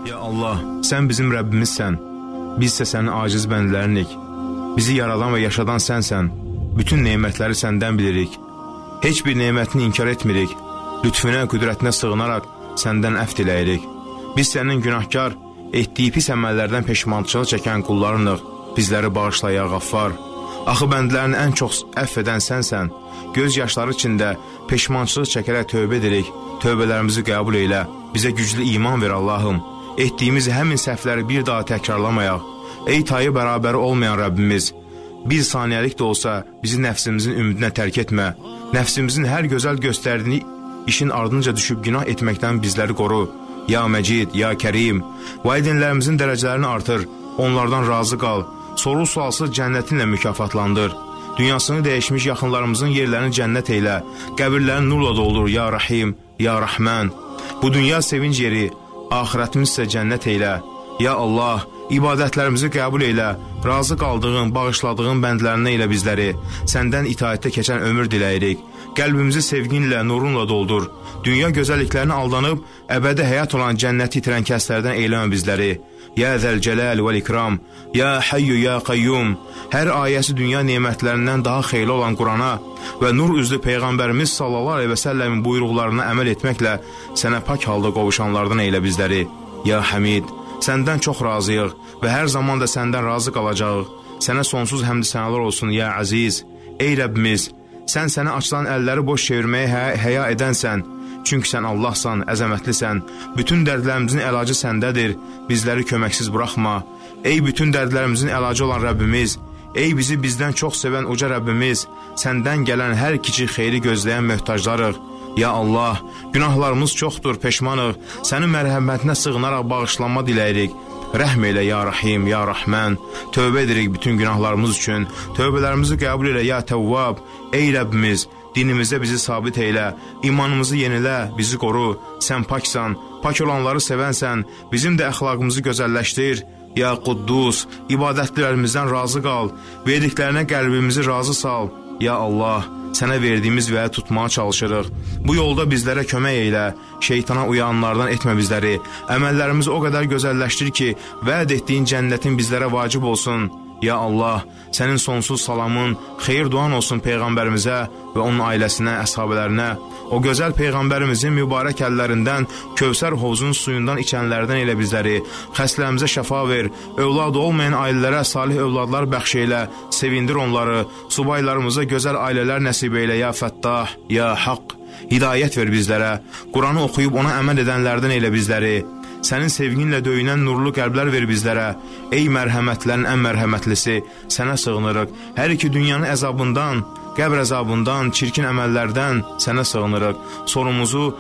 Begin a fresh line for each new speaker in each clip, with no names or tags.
Ya Allah, sən bizim Rəbbimizsən. Biz isə sənin aciz bəndələrinik. Bizi yaradan və yaşadan sənsən. Bütün nemətləri səndən bilirik. Heç bir nemətini inkar etmirik. Lütfüne, qüdrətinə sığınaraq səndən əfv diləyirik. Biz sənin günahkar, etdiyi pis əməllərdən peşmançılıq çəkən qullarınıq. Bizləri bağışla ya Qaffar. Axı bəndlərini ən çox əfv edən sənsən. Göz yaşları içində peşmançılıq çəkərək tövbə edirik. Tövbələrimizi qəbul eylə. Bizə güclü iman ver Allahım. Etdiyimiz həmin səhvləri bir daha təkrarlamayaq. Ey tayı bərabəri olmayan Rəbbimiz, bir saniyəlik də olsa bizi nəfsimizin ümidinə tərk etmə. Nəfsimizin hər gözəl göstərdiğini işin ardınca düşüb günah etməkdən bizləri qoru. Ya Məcid, ya Kərim, valideynlərimizin dərəcələrini artır, onlardan razı qal, soru-sualsız cənnətinlə mükafatlandır. Dünyasını dəyişmiş yaxınlarımızın yerlərini cənnət eylə, qəbirlərini nurla doldur, ya Rahim, ya Rahman. Bu dünya sevinc yeri, ahirətimiz isə cənnət eylə. Ya Allah, ibadətlərimizi qəbul eylə, razı qaldığın, bağışladığın bəndlərinə eylə bizləri. Səndən itaətdə keçən ömür diləyirik. Qəlbimizi sevginlə, nurunla doldur. Dünya gözəlliklərini aldanıb, əbədi həyat olan cənnəti itirən kəslərdən eyləmə bizləri. Ya Zəlcəlal vəl-İkram, ya Hayyu, ya Qayyum. Hər ayəsi dünya nemətlərindən daha xeyli olan Qurana və nur üzlü Peyğəmbərimiz sallallahu aleyhi və səlləmin buyruqlarına əməl etməklə sənə pak halda qovuşanlardan eylə bizləri. Ya Hamid, səndən çox razıyıq və hər zaman da səndən razı qalacağıq. Sənə sonsuz həmd sənalar olsun ya Əziz. Ey Rəbbimiz, sən sənə açılan əlləri boş çevirməyə həya edənsən. Çünki sən Allahsan, əzəmətlisən. Bütün dərdlərimizin əlacı səndədir. Bizləri köməksiz buraxma. Ey bütün dərdlərimizin əlacı olan Rəbbimiz, ey bizi bizdən çox sevən uca Rəbbimiz, səndən gələn hər kiçik xeyri gözləyən möhtaclarıq. Ya Allah, günahlarımız çoxdur, peşmanıq. Sənin mərhəmətinə sığınaraq bağışlanma diləyirik. Rəhm elə ya Rahim, ya Rahman. Tövbə edirik bütün günahlarımız üçün. Tövbələrimizi qəbul elə ya Təvvab. Ey Rəbbimiz, dinimizdə bizi sabit eylə, imanımızı yenilə, bizi qoru. Sən paksan, pak olanları sevənsən, bizim də əxlaqımızı gözəlləşdir. Ya Quddus, ibadətlərimizdən razı qal, verdiklərinə qəlbimizi razı sal. Ya Allah, sənə verdiyimiz vədi tutmağa çalışırıq. Bu yolda bizlərə kömək eylə, şeytana uyanlardan etmə bizləri. Əməllərimizi o qədər gözəlləşdir ki, vəd etdiyin cənnətin bizlərə vacib olsun. Ya Allah, sənin sonsuz salamın, xeyir duan olsun Peyğəmbərimizə və onun ailəsinə, əshabələrinə. O gözəl Peyğəmbərimizin mübarək əllərindən, Kövsər hovuzun suyundan içənlərdən elə bizləri. Xəstələrimizə şəfa ver, övladı olmayan ailələrə salih övladlar bəxş eylə, sevindir onları. Subaylarımıza gözəl ailələr nəsib eylə ya Fəttah, ya Haqq. Hidayət ver bizlərə, Quranı oxuyub ona əməl edənlərdən elə bizləri. Sənin sevginlə döyünən nurlu qəlblər ver bizlərə. Ey mərhəmətlərin ən mərhəmətlisi, sənə sığınırıq. Hər iki dünyanın əzabından, qəbr əzabından, çirkin əməllərdən sənə sığınırıq. Sorumuzu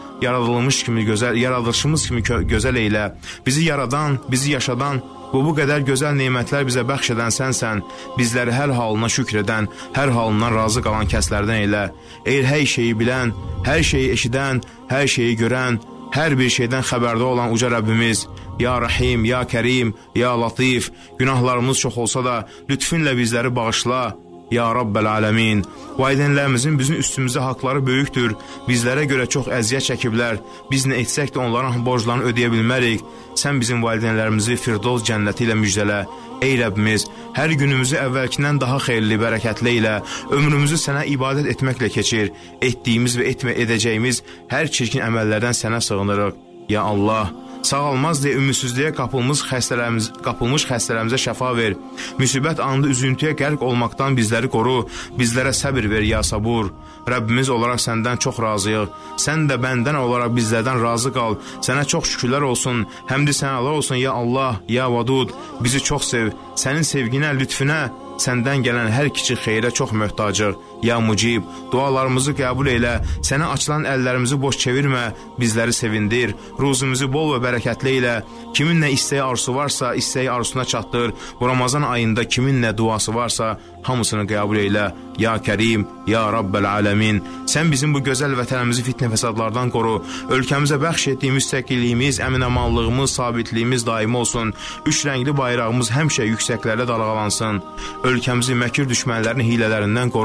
yaradılışımız kimi gözəl eylə. Bizi yaradan, bizi yaşadan, bu qədər gözəl nemətlər bizə bəxş edən sənsən. Bizləri hər halına şükr edən, hər halından razı qalan kəslərdən eylə. Ey hər şeyi bilən, hər şeyi eşidən, hər şeyi görən, hər bir şeydən xəbərdə olan uca Rəbbimiz, ya Rahim, ya Kərim, ya Latif, günahlarımız çox olsa da lütfünlə bizləri bağışla, ya Rabbəl aləmin. Valideynlərimizin bizim üstümüzdə haqları böyükdür, bizlərə görə çox əziyyət çəkiblər, biz nə etsək də onların borclarını ödeyə bilmərik. Sən bizim valideynlərimizi Firdovs cənnəti ilə müjdələ. Ey Rəbbimiz, hər günümüzü əvvəlkindən daha xeyirli, bərəkətli ilə, ömrümüzü sənə ibadət etməklə keçir. Etdiyimiz və edəcəyimiz hər çirkin əməllərdən sənə sığınırıq. Ya Allah, sağalmaz deyə ümidsizliyə qapılmış xəstələrimizə şəfa ver. Müsibət anında üzüntüyə qərq olmaqdan bizləri qoru. Bizlərə səbir ver ya Sabur. Rəbbimiz olaraq səndən çox razıyıq. Sən də bəndən olaraq bizlərdən razı qal. Sənə çox şükürlər olsun. Həmdi sənalar olsun ya Allah, ya Vadud. Bizi çox sev. Sənin sevginə, lütfünə, səndən gələn hər kiçik xeyrə çox möhtacıq. Ya Mucib, dualarımızı qəbul eylə. Sənə açılan əllərimizi boş çevirmə. Bizləri sevindir. Ruzumuzu bol və bərəkətli ilə. Kimin nə istəyi arzusu varsa, istəyi arzusuna çatdır. Bu Ramazan ayında kimin nə duası varsa, hamısını qəbul eylə. Ya Kərim, ya Rabbəl aləmin. Sən bizim bu gözəl vətənimizi fitnə fəsadlardan qoru. Ölkəmizə bəxş etdiyi müstəqilliyimiz, əmin-amanlığımız, sabitliyimiz daimi olsun. Üç rəngli bayrağımız həmişə yüksəklərdə dalğalansın. Ölkəmizi məkir düşmənlərin hilələrindən qoru.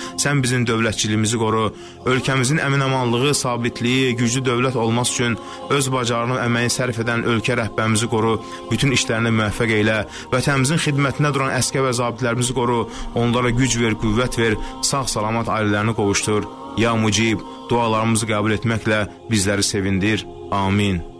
sən bizim dövlətçiliyimizi qoru. Ölkəmizin əmin-amanlığı, sabitliyi, güclü dövlət olması üçün öz bacarığını, əməyi sərf edən ölkə rəhbərimizi qoru. Bütün işlərini müvəffəq eylə. Vətənimizin xidmətinə duran əsgər və zabitlərimizi qoru. Onlara güc ver, qüvvət ver. Sağ-salamat ailələrini qovuşdur. Ya Mucib, dualarımızı qəbul etməklə bizləri sevindir. Amin.